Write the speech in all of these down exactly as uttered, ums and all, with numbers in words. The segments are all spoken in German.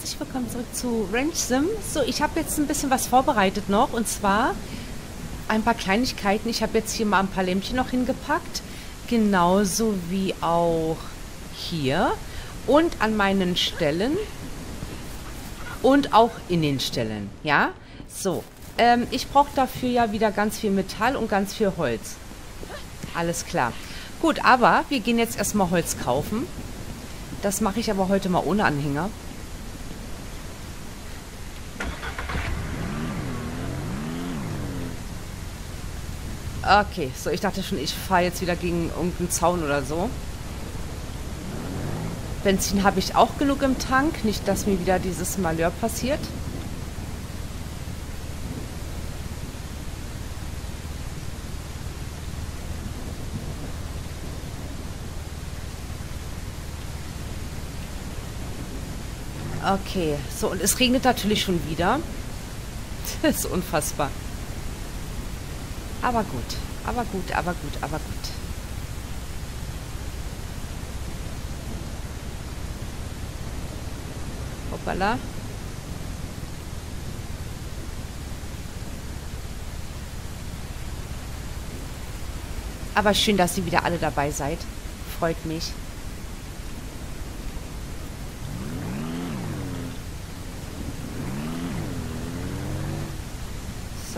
herzlich willkommen zurück zu Ranch Sim. So, ich habe jetzt ein bisschen was vorbereitet noch, und zwar ein paar Kleinigkeiten. Ich habe jetzt hier mal ein paar Lämpchen noch hingepackt, genauso wie auch hier und an meinen Stellen und auch in den Stellen, ja? So, ähm, ich brauche dafür ja wieder ganz viel Metall und ganz viel Holz. Alles klar. Gut, aber wir gehen jetzt erstmal Holz kaufen. Das mache ich aber heute mal ohne Anhänger. Okay, so, ich dachte schon, ich fahre jetzt wieder gegen irgendeinen Zaun oder so. Benzin habe ich auch genug im Tank. Nicht, dass mir wieder dieses Malheur passiert. Okay, so, und es regnet natürlich schon wieder. Das ist unfassbar. Aber gut, aber gut, aber gut, aber gut. Hoppala. Aber schön, dass ihr wieder alle dabei seid. Freut mich. So.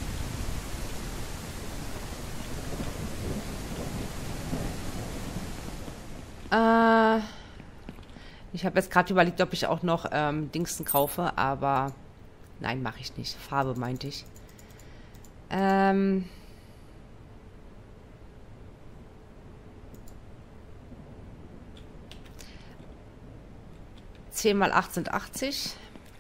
Äh, ich habe jetzt gerade überlegt, ob ich auch noch ähm, Dingsen kaufe, aber nein, mache ich nicht. Farbe meinte ich. Ähm... zehn mal acht sind achtzig.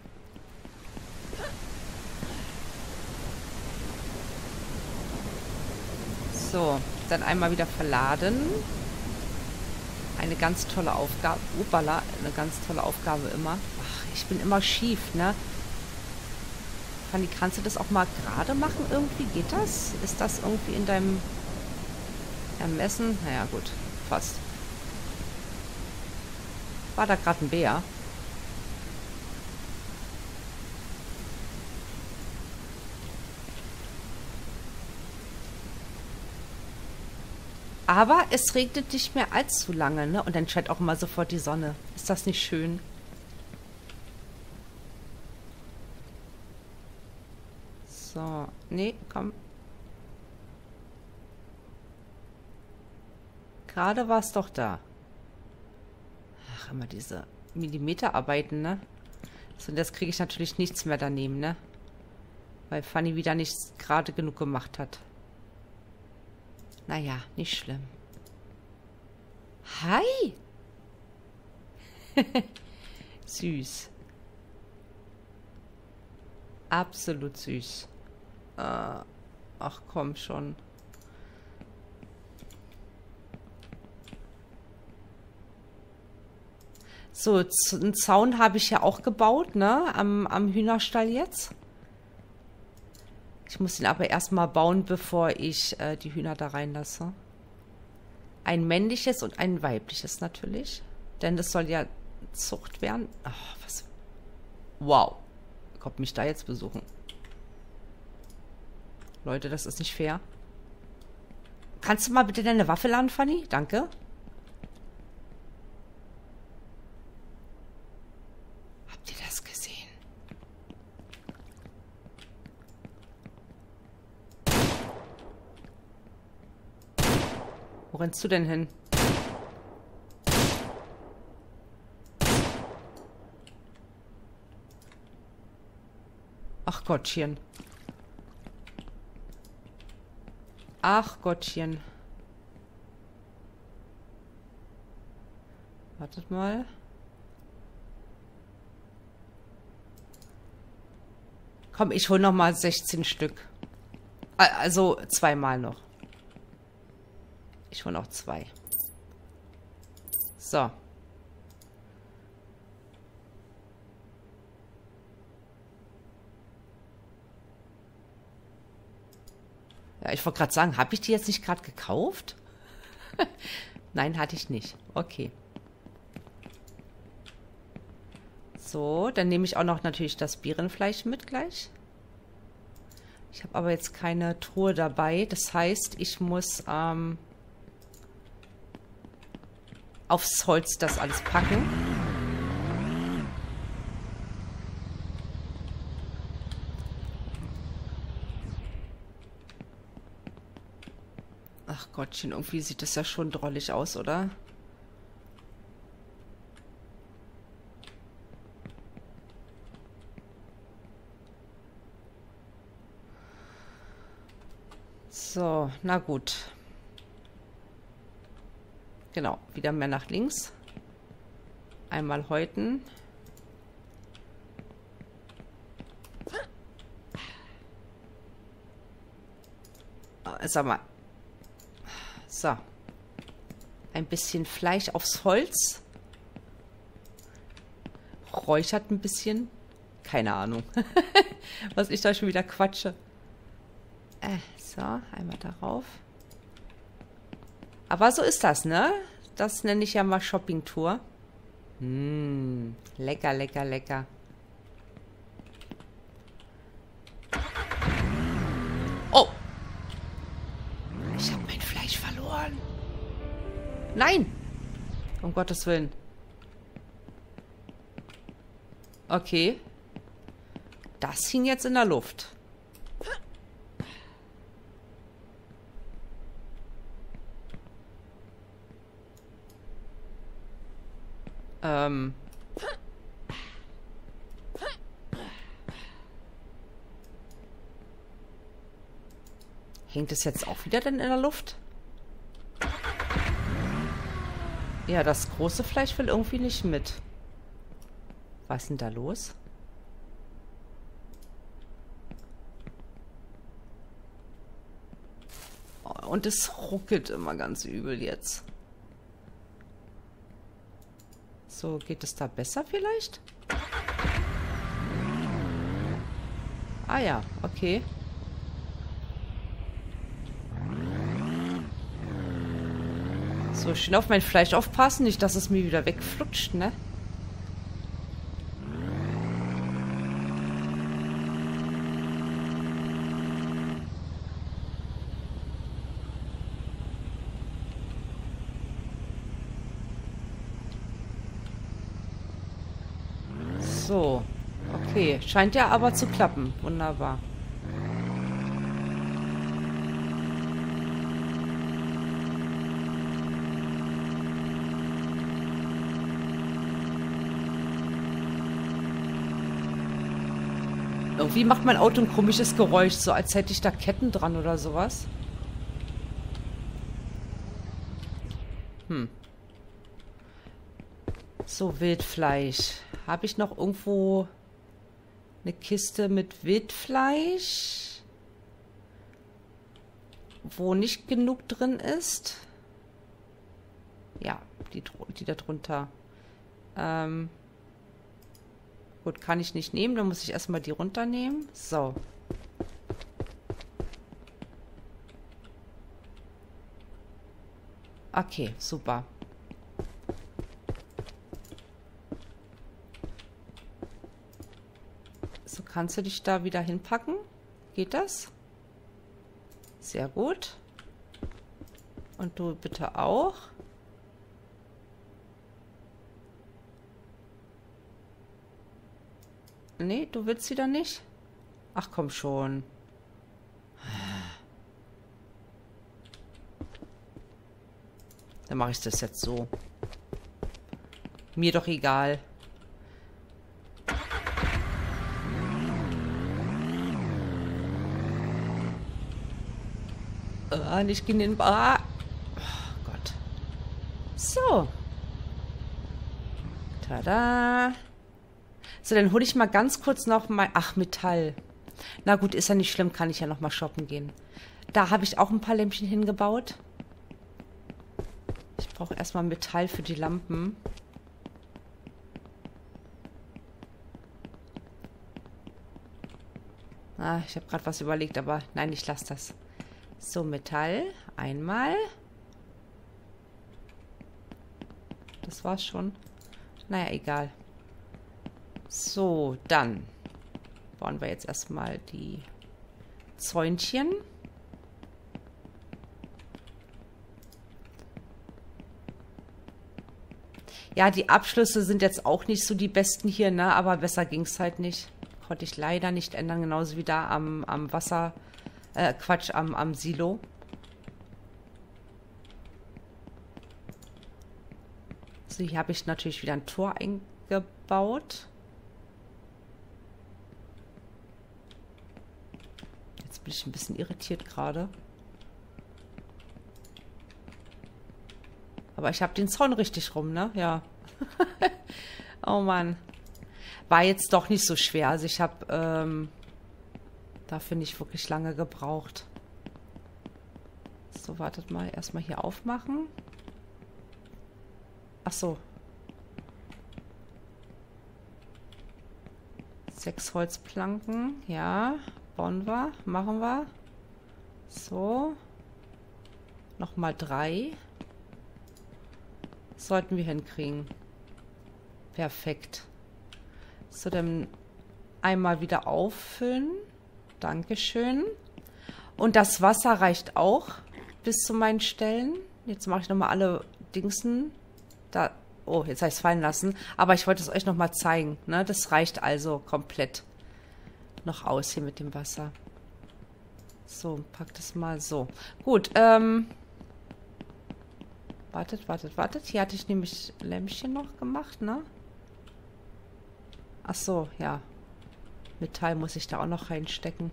So, dann einmal wieder verladen. Eine ganz tolle Aufgabe. Upala, eine ganz tolle Aufgabe immer. Ach, ich bin immer schief, ne? Fanny, kannst du das auch mal gerade machen irgendwie? Geht das? Ist das irgendwie in deinem Ermessen? Naja, gut. Fast. War da gerade ein Bär? Aber es regnet nicht mehr allzu lange, ne? Und dann scheint auch immer sofort die Sonne. Ist das nicht schön? So, nee, komm. Gerade war es doch da. Ach, immer diese Millimeterarbeiten, ne? So, und jetzt kriege ich natürlich nichts mehr daneben, ne? Weil Fanny wieder nichts gerade genug gemacht hat. Naja, nicht schlimm. Hi! Süß. Absolut süß. Äh, ach komm schon. So, einen Zaun habe ich ja auch gebaut, ne? Am, am Hühnerstall jetzt. Ich muss ihn aber erstmal bauen, bevor ich äh, die Hühner da reinlasse. Ein männliches und ein weibliches natürlich. Denn das soll ja Zucht werden. Ach, was. Wow. Kommt mich da jetzt besuchen. Leute, das ist nicht fair. Kannst du mal bitte deine Waffe laden, Fanny? Danke. Habt ihr das gesehen? Wo rennst du denn hin? Ach Gottchen. Ach Gottchen. Wartet mal. Komm, ich hole noch mal sechzehn Stück. Also zweimal noch. Ich hole noch zwei. So. Ja, ich wollte gerade sagen, habe ich die jetzt nicht gerade gekauft? Nein, hatte ich nicht. Okay. So, dann nehme ich auch noch natürlich das Bärenfleisch mit gleich. Ich habe aber jetzt keine Truhe dabei. Das heißt, ich muss ähm, aufs Holz das alles packen. Ach Gottchen, irgendwie sieht das ja schon drollig aus, oder? So, na gut. Genau, wieder mehr nach links. Einmal häuten. Oh, sag mal. So. Ein bisschen Fleisch aufs Holz. Räuchert ein bisschen. Keine Ahnung. Was ich da schon wieder quatsche. Äh, so, einmal darauf. Aber so ist das, ne? Das nenne ich ja mal Shopping-Tour. Mmh, lecker, lecker, lecker. Oh! Ich habe mein Fleisch verloren. Nein! Um Gottes Willen. Okay. Das hing jetzt in der Luft. Ähm. Hängt es jetzt auch wieder denn in der Luft? Ja, das große Fleisch will irgendwie nicht mit. Was ist denn da los? Oh, und es ruckelt immer ganz übel jetzt. So, geht es da besser vielleicht? Ah ja, okay. So, schön auf mein Fleisch aufpassen, nicht, dass es mir wieder wegflutscht, ne? So, okay. Scheint ja aber zu klappen. Wunderbar. Irgendwie macht mein Auto ein komisches Geräusch, so als hätte ich da Ketten dran oder sowas. Hm. So, Wildfleisch. Habe ich noch irgendwo eine Kiste mit Wildfleisch, wo nicht genug drin ist? Ja, die, die da drunter. Ähm, gut, kann ich nicht nehmen. Dann muss ich erstmal die runternehmen. So. Okay, super. So, kannst du dich da wieder hinpacken? Geht das? Sehr gut. Und du bitte auch. Nee, du willst wieder nicht? Ach, komm schon. Dann mache ich das jetzt so. Mir doch egal. Ah, nicht gegen den... Ah. Oh Gott. So. Tada. So, dann hole ich mal ganz kurz noch mal... Ach, Metall. Na gut, ist ja nicht schlimm, kann ich ja noch mal shoppen gehen. Da habe ich auch ein paar Lämpchen hingebaut. Ich brauche erstmal Metall für die Lampen. Ah, ich habe gerade was überlegt, aber nein, ich lasse das. So, Metall. Einmal. Das war's schon. Naja, egal. So, dann bauen wir jetzt erstmal die Zäunchen. Ja, die Abschlüsse sind jetzt auch nicht so die besten hier, ne? Aber besser ging es halt nicht. Konnte ich leider nicht ändern, genauso wie da am, am Wasser, äh, Quatsch, am, am Silo. So, hier habe ich natürlich wieder ein Tor eingebaut. Jetzt bin ich ein bisschen irritiert gerade. Aber ich habe den Zaun richtig rum, ne? Ja. Oh Mann. War jetzt doch nicht so schwer. Also ich habe ähm, dafür nicht wirklich lange gebraucht. So, wartet mal. Erstmal hier aufmachen. Ach so. Sechs Holzplanken. Ja. Bauen wir. Machen wir. So. Nochmal drei. Sollten wir hinkriegen. Perfekt. So, dann einmal wieder auffüllen. Dankeschön. Und das Wasser reicht auch bis zu meinen Stellen. Jetzt mache ich nochmal alle Dingsen. Da. Oh, jetzt habe ich es fallen lassen. Aber ich wollte es euch nochmal zeigen. Ne? Das reicht also komplett noch aus hier mit dem Wasser. So, pack das mal so. Gut, ähm... Wartet, wartet, wartet. Hier hatte ich nämlich Lämpchen noch gemacht, ne? Ach so, ja. Metall muss ich da auch noch reinstecken.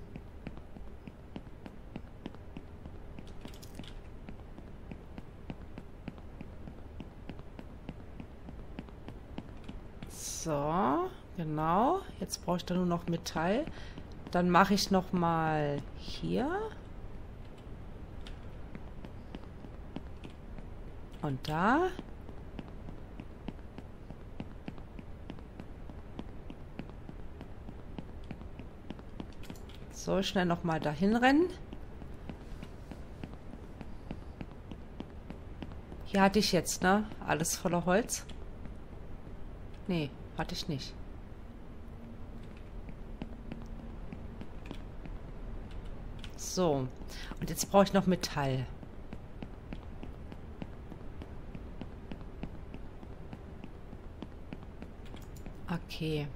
So, genau. Jetzt brauche ich da nur noch Metall. Dann mache ich noch mal hier. Und da. So, schnell nochmal dahin rennen. Hier hatte ich jetzt, ne? Alles voller Holz. Nee, hatte ich nicht. So. Und jetzt brauche ich noch Metall. Okay.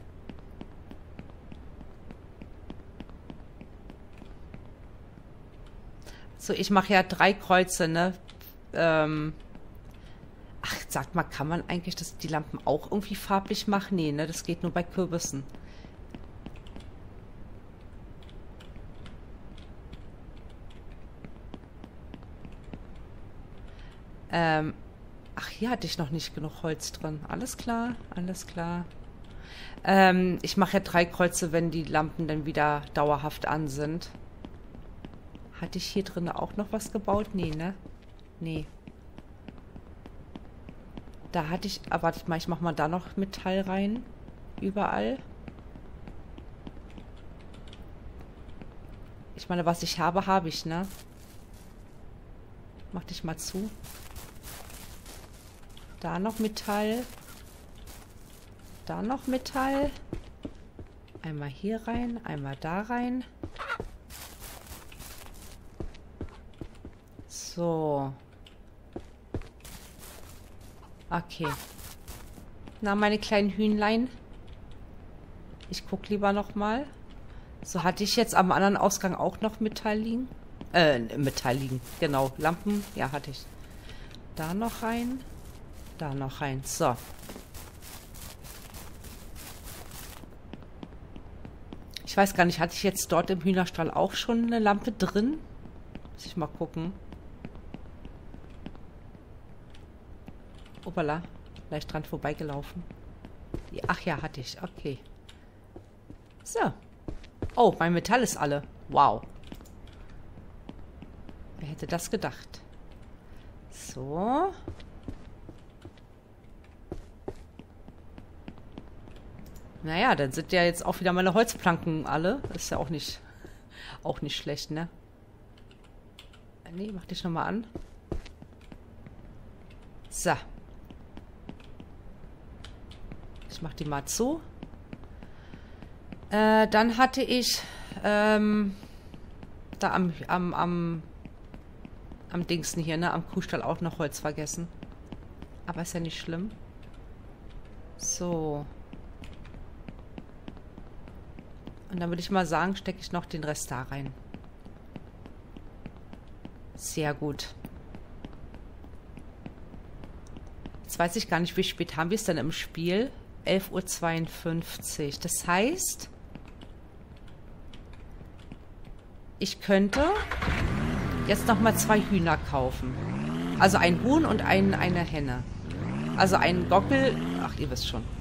So, ich mache ja drei Kreuze, ne? Ähm Ach, sag mal, kann man eigentlich das, die Lampen auch irgendwie farblich machen? Nee, ne? Das geht nur bei Kürbissen. Ähm Ach, hier hatte ich noch nicht genug Holz drin. Alles klar, alles klar. Ähm, ich mache ja drei Kreuze, wenn die Lampen dann wieder dauerhaft an sind. Hatte ich hier drin auch noch was gebaut? Nee, ne? Nee. Da hatte ich... Ah, wartet mal, ich mach mal da noch Metall rein. Überall. Ich meine, was ich habe, habe ich, ne? Mach dich mal zu. Da noch Metall. Da noch Metall. Einmal hier rein, einmal da rein. So. Okay. Na, meine kleinen Hühnlein. Ich guck lieber noch mal. So, hatte ich jetzt am anderen Ausgang auch noch Metall liegen? Äh, Metall liegen. Genau. Lampen, ja, hatte ich. Da noch rein. Da noch rein. So. Ich weiß gar nicht, hatte ich jetzt dort im Hühnerstall auch schon eine Lampe drin? Muss ich mal gucken. Opala, leicht dran vorbeigelaufen. Ach ja, hatte ich. Okay. So. Oh, mein Metall ist alle. Wow. Wer hätte das gedacht? So. Naja, dann sind ja jetzt auch wieder meine Holzplanken alle. Ist ja auch nicht, auch nicht schlecht, ne? Nee, mach dich nochmal an. So. Ich mach die mal zu. Äh, dann hatte ich ähm, da am, am, am, am Dingsten hier, ne, am Kuhstall auch noch Holz vergessen. Aber ist ja nicht schlimm. So. Und dann würde ich mal sagen, stecke ich noch den Rest da rein. Sehr gut. Jetzt weiß ich gar nicht, wie spät haben wir es denn im Spiel? elf Uhr zweiundfünfzig. Das heißt, ich könnte jetzt nochmal zwei Hühner kaufen. Also ein Huhn und ein, eine Henne. Also ein Gockel. Ach, ihr wisst schon.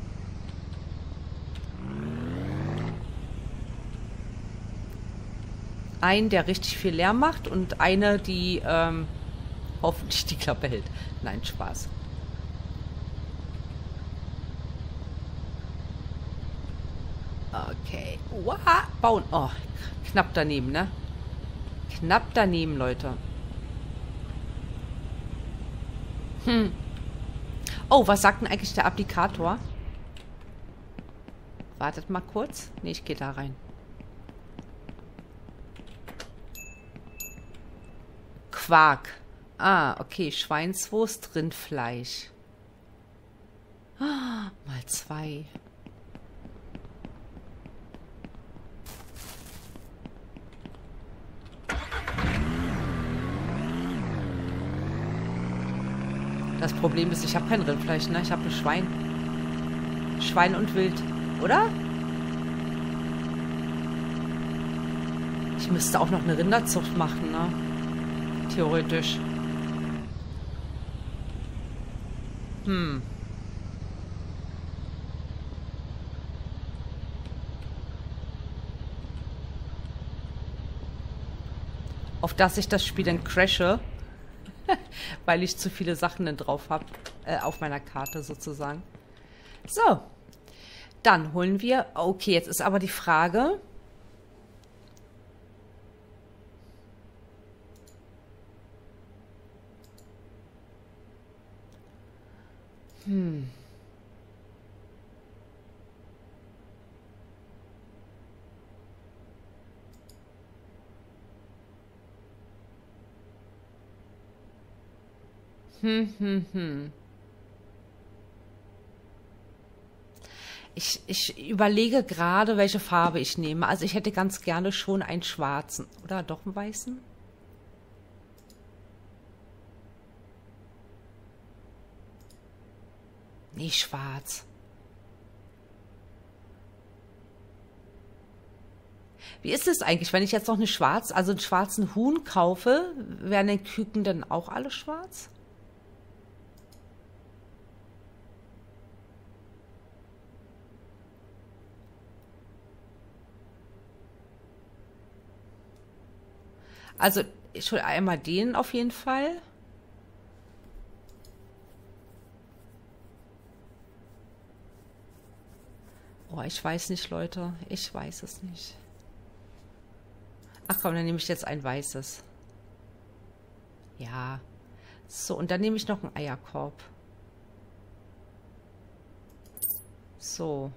Einen, der richtig viel Lärm macht und eine, die ähm, hoffentlich die Klappe hält. Nein, Spaß. Okay. Wow. Bauen. Oh, knapp daneben, ne? Knapp daneben, Leute. Hm. Oh, was sagt denn eigentlich der Applikator? Wartet mal kurz. Nee, ich gehe da rein. Quark. Ah, okay. Schweinswurst, Rindfleisch. Ah, mal zwei. Das Problem ist, ich habe kein Rindfleisch, ne? Ich habe ein Schwein. Schwein und Wild, oder? Ich müsste auch noch eine Rinderzucht machen, ne? Theoretisch. Hm. Auf dass ich das Spiel dann crashe. Weil ich zu viele Sachen dann drauf habe. Äh, auf meiner Karte sozusagen. So. Dann holen wir... Okay, jetzt ist aber die Frage... Hm. Hm, hm, hm. Ich, ich überlege gerade, welche Farbe ich nehme. Also ich hätte ganz gerne schon einen schwarzen. Oder doch einen weißen? Nee, schwarz. Wie ist es eigentlich, wenn ich jetzt noch eine schwarz, also einen schwarzen Huhn kaufe, werden die Küken dann auch alle schwarz? Also, ich hole einmal den auf jeden Fall. Oh, ich weiß nicht, Leute. Ich weiß es nicht. Ach komm, dann nehme ich jetzt ein weißes. Ja. So, und dann nehme ich noch einen Eierkorb. So.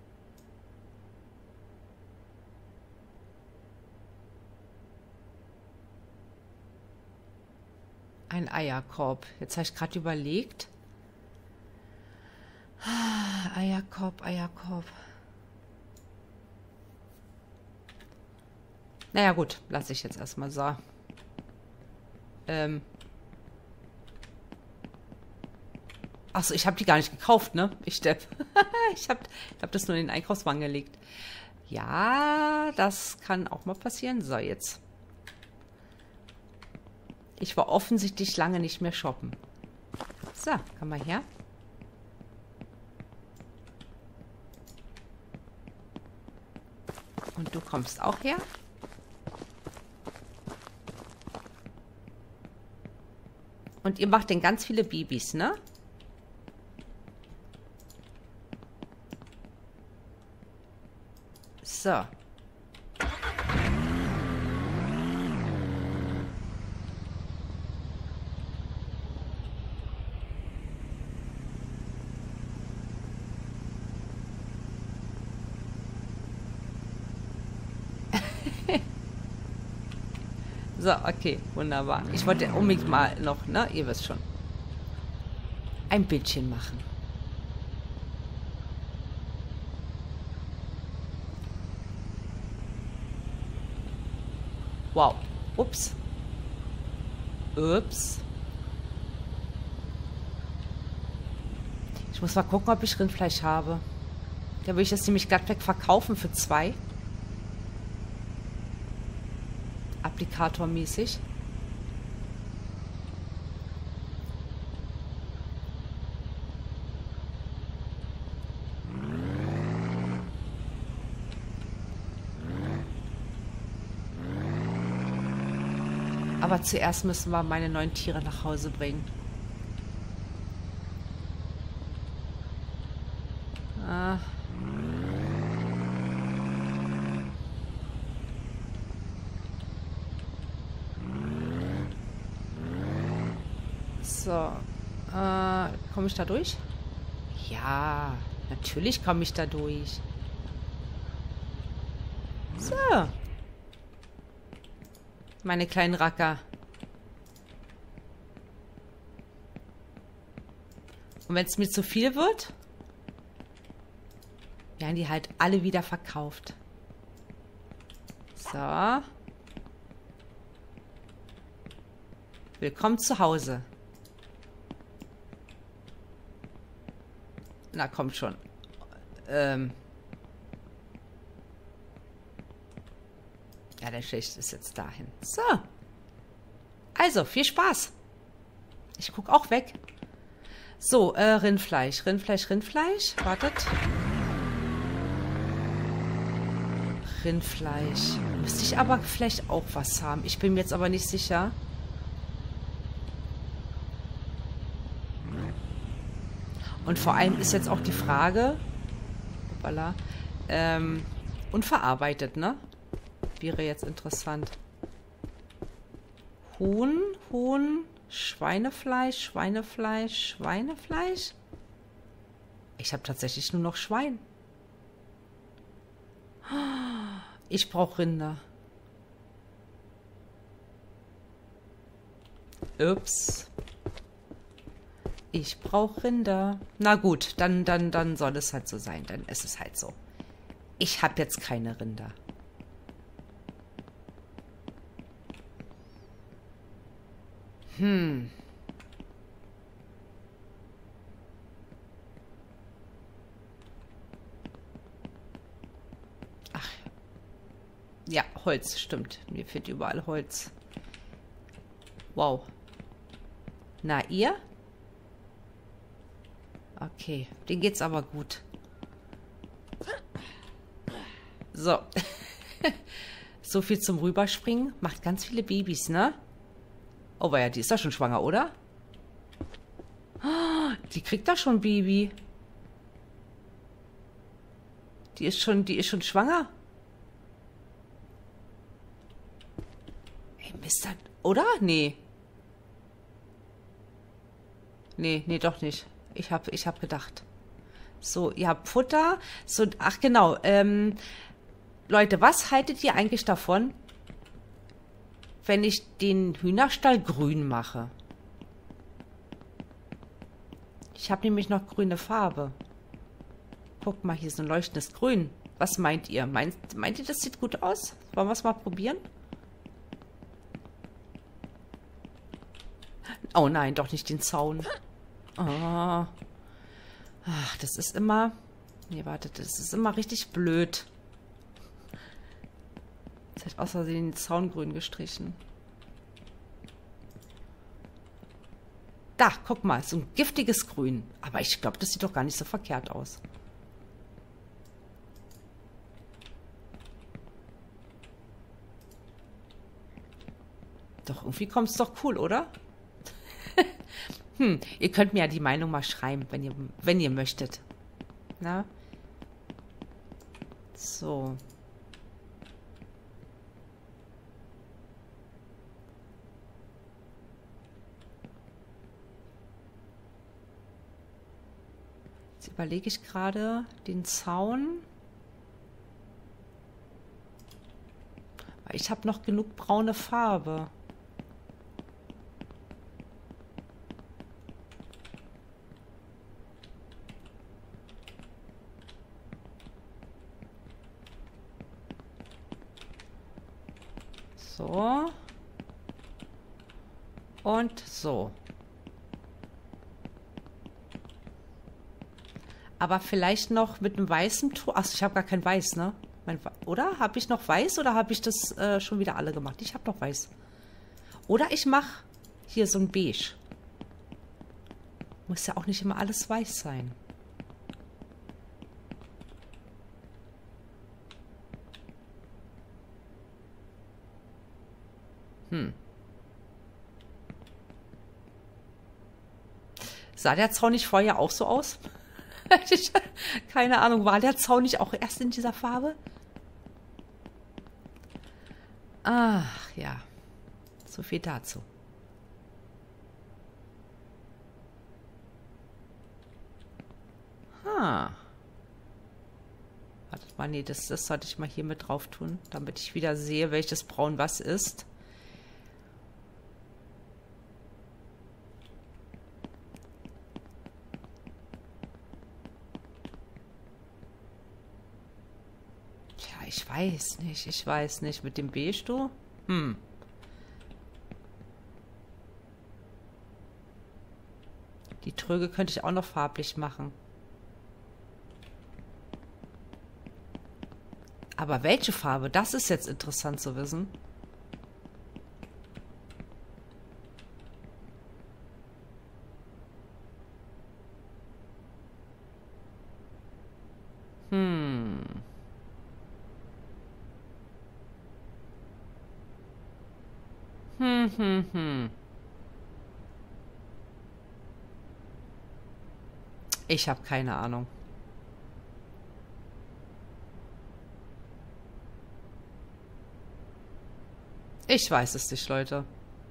Ein Eierkorb. Jetzt habe ich gerade überlegt. Eierkorb, Eierkorb. Naja gut, lasse ich jetzt erstmal so. Ähm. Achso, ich habe die gar nicht gekauft, ne? Ich Depp. ich habe ich hab das nur in den Einkaufswagen gelegt. Ja, das kann auch mal passieren. So, jetzt. Ich war offensichtlich lange nicht mehr shoppen. So, komm mal her. Und du kommst auch her. Und ihr macht denn ganz viele Babys, ne? So. So, okay, wunderbar. Ich wollte unbedingt mal noch, ne, ihr wisst schon, ein Bildchen machen. Wow. Ups. Ups. Ich muss mal gucken, ob ich Rindfleisch habe. Da will ich das nämlich glatt weg verkaufen für zwei. Applikatormäßig. Aber zuerst müssen wir meine neuen Tiere nach Hause bringen. Ah. So. Äh, komme ich da durch? Ja, natürlich komme ich da durch. So. Meine kleinen Racker. Und wenn es mir zu viel wird, werden die halt alle wieder verkauft. So. Willkommen zu Hause. Na, kommt schon. Ähm. Ja, der Schicht ist jetzt dahin. So. Also, viel Spaß. Ich gucke auch weg. So, äh, Rindfleisch. Rindfleisch, Rindfleisch. Wartet. Rindfleisch. Müsste ich aber vielleicht auch was haben. Ich bin mir jetzt aber nicht sicher. Und vor allem ist jetzt auch die Frage, hoppala, ähm, unverarbeitet, ne? Wäre jetzt interessant. Huhn, Huhn, Schweinefleisch, Schweinefleisch, Schweinefleisch? Ich habe tatsächlich nur noch Schwein. Ich brauche Rinder. Ups. Ich brauche Rinder. Na gut, dann, dann, dann soll es halt so sein. Dann ist es halt so. Ich habe jetzt keine Rinder. Hm. Ach. Ja, Holz, stimmt. Mir fehlt überall Holz. Wow. Na, ihr? Okay, denen geht's aber gut. So. So viel zum Rüberspringen. Macht ganz viele Babys, ne? Oh, ja, die ist doch schon schwanger, oder? Die kriegt doch schon ein Baby. Die ist schon, die ist schon schwanger. Ey, Mister, oder? Nee. Nee, nee, doch nicht. Ich habe ich hab gedacht. So, ihr habt Futter. So, ach genau. Ähm, Leute, was haltet ihr eigentlich davon, wenn ich den Hühnerstall grün mache? Ich habe nämlich noch grüne Farbe. Guck mal, hier ist ein leuchtendes Grün. Was meint ihr? Meint, meint ihr, das sieht gut aus? Wollen wir es mal probieren? Oh nein, doch nicht den Zaun. Oh. Ach, das ist immer... Nee, wartet, das ist immer richtig blöd. Jetzt hat aus Versehen den Zaun grün gestrichen. Da, guck mal, so ein giftiges Grün. Aber ich glaube, das sieht doch gar nicht so verkehrt aus. Doch, irgendwie kommt es doch cool, oder? Hm, ihr könnt mir ja die Meinung mal schreiben, wenn ihr, wenn ihr möchtet. Na? So. Jetzt überlege ich gerade den Zaun. Ich habe noch genug braune Farbe. So. Und so. Aber vielleicht noch mit einem weißen Ton. Ach, ich habe gar kein Weiß, ne? Mein, oder? Habe ich noch Weiß oder habe ich das äh, schon wieder alle gemacht? Ich habe noch Weiß. Oder ich mache hier so ein Beige. Muss ja auch nicht immer alles weiß sein. Hm. Sah der Zaun nicht vorher auch so aus? Keine Ahnung, war der Zaun nicht auch erst in dieser Farbe? Ach ja, so viel dazu. Ha. Wartet mal, nee, das, das sollte ich mal hier mit drauf tun, damit ich wieder sehe, welches Braun was ist. Ich weiß nicht, ich weiß nicht. Mit dem Beige, du? Hm. Die Tröge könnte ich auch noch farblich machen. Aber welche Farbe? Das ist jetzt interessant zu wissen. Hm. Hm, hm, hm. Ich habe keine Ahnung. Ich weiß es nicht, Leute.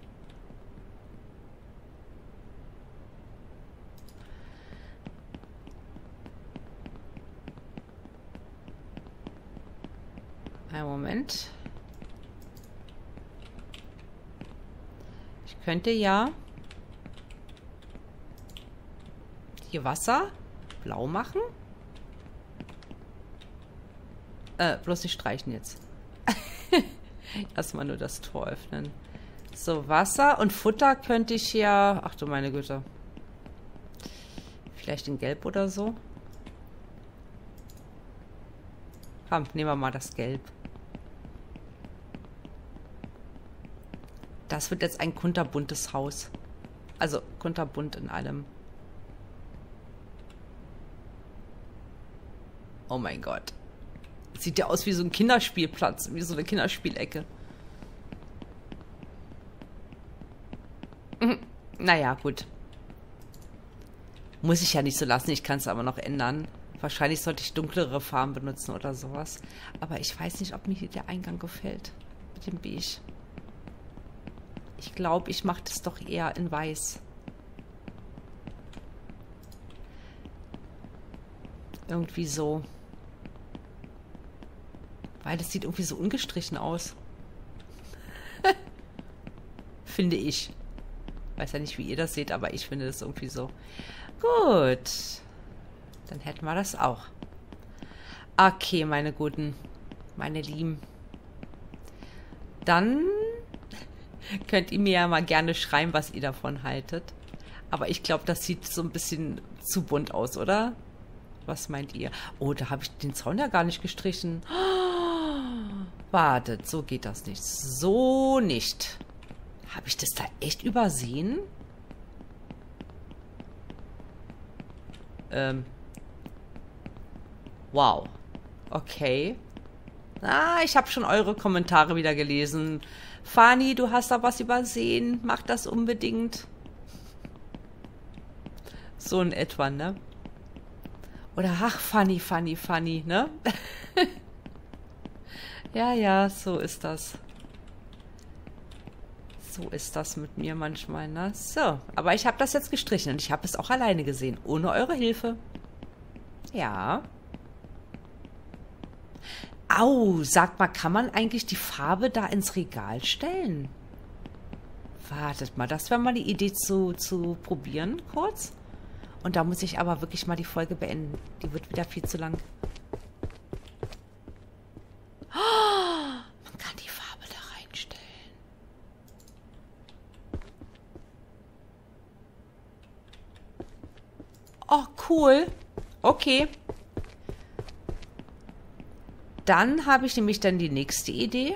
Einen Moment. Ich könnte ja hier Wasser blau machen. Äh, bloß nicht streichen jetzt. Erstmal nur das Tor öffnen. So, Wasser und Futter könnte ich ja... Ach du meine Güte. Vielleicht in Gelb oder so. Komm, nehmen wir mal das Gelb. Das wird jetzt ein kunterbuntes Haus. Also kunterbunt in allem. Oh mein Gott. Sieht ja aus wie so ein Kinderspielplatz, wie so eine Kinderspielecke. Mhm. Naja, gut. Muss ich ja nicht so lassen, ich kann es aber noch ändern. Wahrscheinlich sollte ich dunklere Farben benutzen oder sowas. Aber ich weiß nicht, ob mir hier der Eingang gefällt. Mit dem Beige. Ich glaube, ich mache das doch eher in Weiß. Irgendwie so. Weil das sieht irgendwie so ungestrichen aus. Finde ich. Weiß ja nicht, wie ihr das seht, aber ich finde das irgendwie so. Gut. Dann hätten wir das auch. Okay, meine Guten. Meine Lieben. Dann könnt ihr mir ja mal gerne schreiben, was ihr davon haltet. Aber ich glaube, das sieht so ein bisschen zu bunt aus, oder? Was meint ihr? Oh, da habe ich den Zaun ja gar nicht gestrichen. Oh, wartet, so geht das nicht. So nicht. Habe ich das da echt übersehen? Ähm. Wow. Okay. Ah, ich habe schon eure Kommentare wieder gelesen. Fani, du hast da was übersehen. Mach das unbedingt. So in etwa, ne? Oder ach, funny, funny, funny, ne? Ja, ja, so ist das. So ist das mit mir manchmal, ne? So, aber ich habe das jetzt gestrichen und ich habe es auch alleine gesehen, ohne eure Hilfe. Ja. Au, sag mal, kann man eigentlich die Farbe da ins Regal stellen? Wartet mal, das wäre mal die Idee zu, zu probieren, kurz. Und da muss ich aber wirklich mal die Folge beenden. Die wird wieder viel zu lang. Oh, man kann die Farbe da reinstellen. Oh, cool. Okay. Dann habe ich nämlich dann die nächste Idee.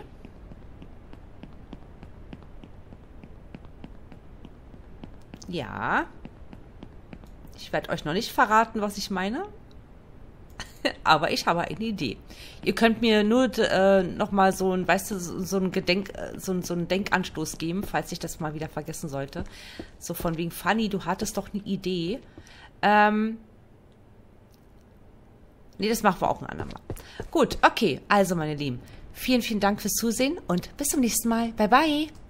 Ja. Ich werde euch noch nicht verraten, was ich meine. Aber ich habe eine Idee. Ihr könnt mir nur äh, nochmal so ein, weißt du, so, so ein Gedenk, so, so einen Denkanstoß geben, falls ich das mal wieder vergessen sollte. So von wegen, Fanny, du hattest doch eine Idee. Ähm. Nee, das machen wir auch ein andermal. Gut, okay. Also, meine Lieben, vielen, vielen Dank fürs Zusehen und bis zum nächsten Mal. Bye, bye.